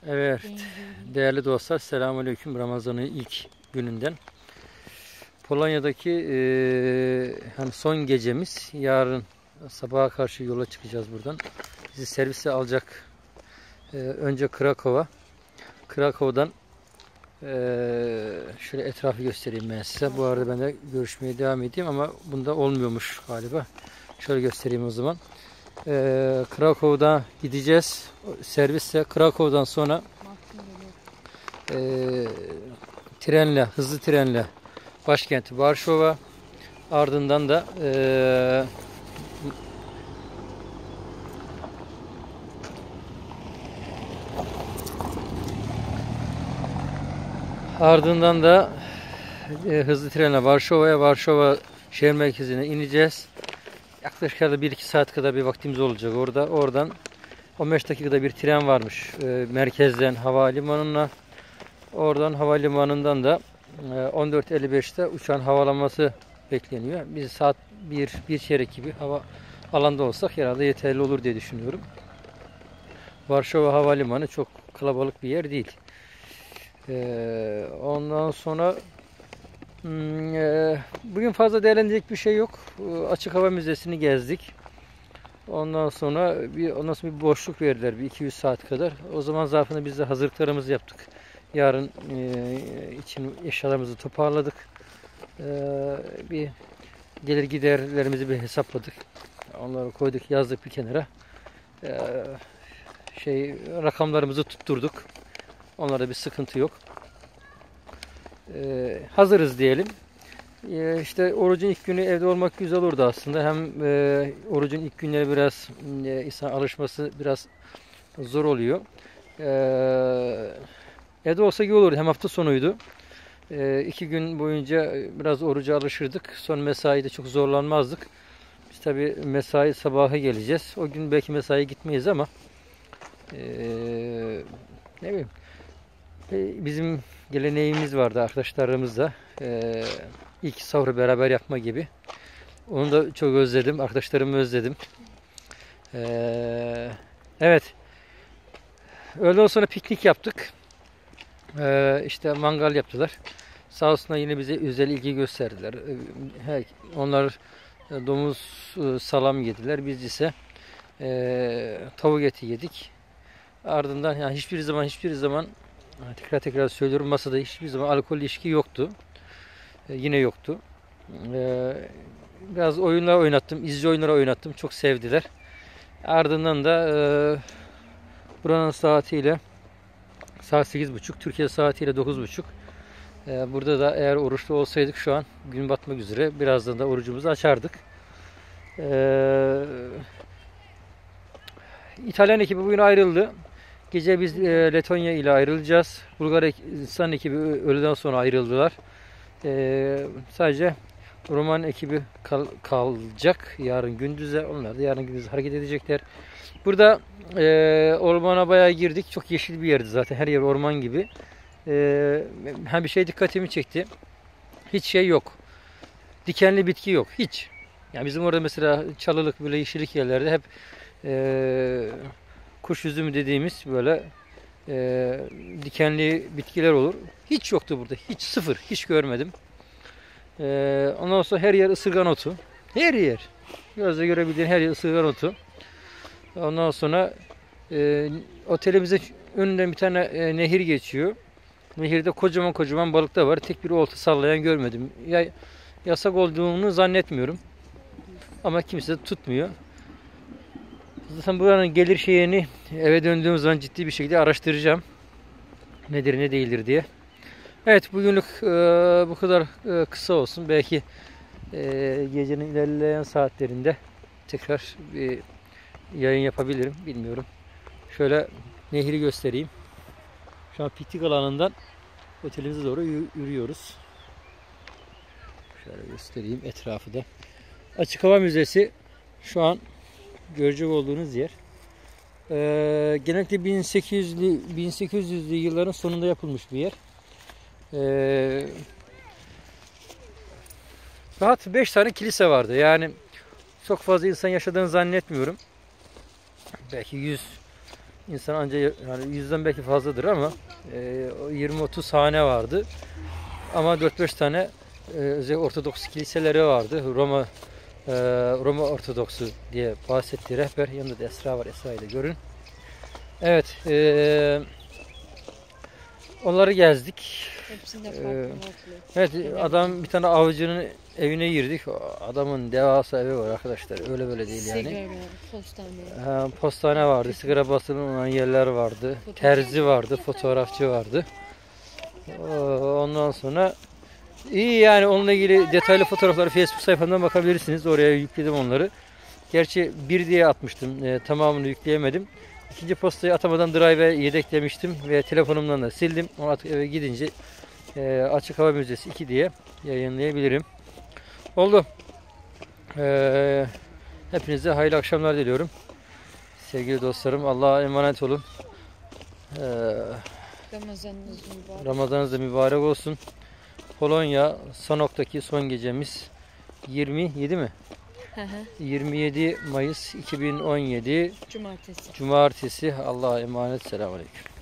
Evet, değerli dostlar, selamünaleyküm. Ramazan'ın ilk gününden. Polonya'daki hani son gecemiz. Yarın sabaha karşı yola çıkacağız buradan. Bizi servise alacak. Önce Krakow'a. Krakow'dan şöyle etrafı göstereyim ben size. Bu arada ben de görüşmeye devam edeyim ama bunda olmuyormuş galiba. Şöyle göstereyim o zaman. Krakow'da gideceğiz. Servisle Krakow'dan sonra hızlı trenle başkenti Varşova, ardından da hızlı trenle Varşova şehir merkezine ineceğiz. Yaklaşık 1-2 saat kadar bir vaktimiz olacak orada. Oradan 15 dakikada bir tren varmış merkezden havalimanına. Oradan havalimanından da 14.55'te uçağın havalanması bekleniyor. Biz saat 1 çeyrek gibi hava alanda olsak herhalde yeterli olur diye düşünüyorum. Varşova Havalimanı çok kalabalık bir yer değil. Ondan sonra bugün fazla değerlenecek bir şey yok. Açık hava müzesini gezdik. Ondan sonra bir boşluk verdiler, bir 200 saat kadar. O zaman zarfında biz de hazırlıklarımızı yaptık. Yarın için eşyalarımızı toparladık. Bir gelir giderlerimizi bir hesapladık. Onları koyduk, yazdık bir kenara. Rakamlarımızı tutturduk. Onlarda bir sıkıntı yok. Hazırız diyelim. İşte orucun ilk günü evde olmak güzel olurdu aslında. Hem orucun ilk günleri biraz insan alışması biraz zor oluyor. Evde olsa iyi olurdu. Hem hafta sonuydu. 2 gün boyunca biraz oruca alışırdık. Son mesaide çok zorlanmazdık. Biz tabi mesai sabahı geleceğiz. O gün belki mesaiye gitmeyiz ama ne bileyim. Bizim geleneğimiz vardı arkadaşlarımızla. İlk sahuru beraber yapma gibi. Onu da çok özledim. Arkadaşlarımı özledim. Evet. Öğleden sonra piknik yaptık. İşte mangal yaptılar. Sağ olsunlar yine bize özel ilgi gösterdiler. Onlar domuz salam yediler. Biz ise tavuk eti yedik. Ardından yani hiçbir zaman tekrar söylüyorum, masada hiçbir zaman alkol ilişki yoktu. Yine yoktu. Biraz oyunlar oynattım, izci oyunları oynattım. Çok sevdiler. Ardından da buranın saatiyle saat 8.30, Türkiye saatiyle 9.30. Burada da eğer oruçlu olsaydık şu an gün batmak üzere. Birazdan da orucumuzu açardık. İtalyan ekibi bugün ayrıldı. Gece biz Letonya ile ayrılacağız. Bulgaristan ekibi öğleden sonra ayrıldılar. Sadece Roman ekibi kalacak yarın gündüze. Onlar da yarın gündüz hareket edecekler. Burada ormana bayağı girdik. Çok yeşil bir yerdi zaten. Her yer orman gibi. Bir şey dikkatimi çekti. Hiç şey yok. Dikenli bitki yok. Hiç. Yani bizim orada mesela çalılık böyle yeşillik yerlerde hep kuş üzümü dediğimiz böyle dikenli bitkiler olur. Hiç yoktu burada. Hiç, sıfır. Hiç görmedim. Ondan sonra her yer ısırgan otu. Her yer. Gözle görebildiğin her yer ısırgan otu. Ondan sonra otelimizin önünden bir tane nehir geçiyor. Nehirde kocaman balıklar var. Tek bir olta sallayan görmedim. Yasak olduğunu zannetmiyorum. Ama kimse de tutmuyor. Zaten buranın gelir şeyini eve döndüğüm zaman ciddi bir şekilde araştıracağım. Nedir ne değildir diye. Evet, bugünlük bu kadar kısa olsun. Belki gecenin ilerleyen saatlerinde tekrar bir yayın yapabilirim. Bilmiyorum. Şöyle nehri göstereyim. Şu an piknik alanından otelimize doğru yürüyoruz. Şöyle göstereyim etrafı da. Açık hava müzesi şu an görecek olduğunuz yer. Genellikle 1800'lü yılların sonunda yapılmış bir yer. Rahat 5 tane kilise vardı. Yani çok fazla insan yaşadığını zannetmiyorum. Belki İnsan anca yani 100'den belki fazladır ama 20-30 hane vardı. Ama 4-5 tane özellikle Ortodoks kiliseleri vardı. Roma Ortodoksu diye bahsettiği rehber. Yanında da Esra var. Esra'yı da görün. Evet. Onları gezdik. Hepsinde farklı. Evet, adam bir tane avcının evine girdik. Adamın devasa evi var arkadaşlar. Öyle böyle değil yani. Sigara, postane. Postane vardı, sigara basılan yerler vardı, terzi vardı, fotoğrafçı vardı. Ondan sonra iyi yani onunla ilgili detaylı fotoğrafları Facebook sayfamdan bakabilirsiniz. Oraya yükledim onları. Gerçi bir diye atmıştım. Tamamını yükleyemedim. İkinci postayı atamadan drive'e yedeklemiştim ve telefonumdan da sildim. Onu artık eve gidince Açık Hava Müzesi 2 diye yayınlayabilirim. Oldu. Hepinize hayırlı akşamlar diliyorum. Sevgili dostlarım, Allah'a emanet olun. Ramazanınız da mübarek olsun. Polonya Sanok'taki son gecemiz 27 mi? 27 Mayıs 2017 Cumartesi. Cumartesi. Allah'a emanet. Selamünaleyküm.